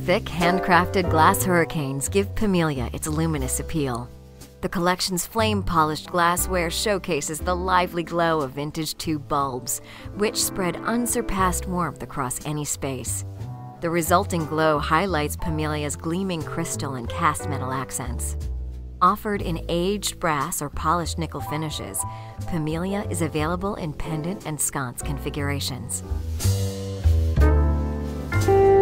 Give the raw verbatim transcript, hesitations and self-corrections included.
Thick, handcrafted glass hurricanes give Pamelia its luminous appeal. The collection's flame-polished glassware showcases the lively glow of vintage tube bulbs, which spread unsurpassed warmth across any space. The resulting glow highlights Pamelia's gleaming crystal and cast metal accents. Offered in aged brass or polished nickel finishes, Pamelia is available in pendant and sconce configurations.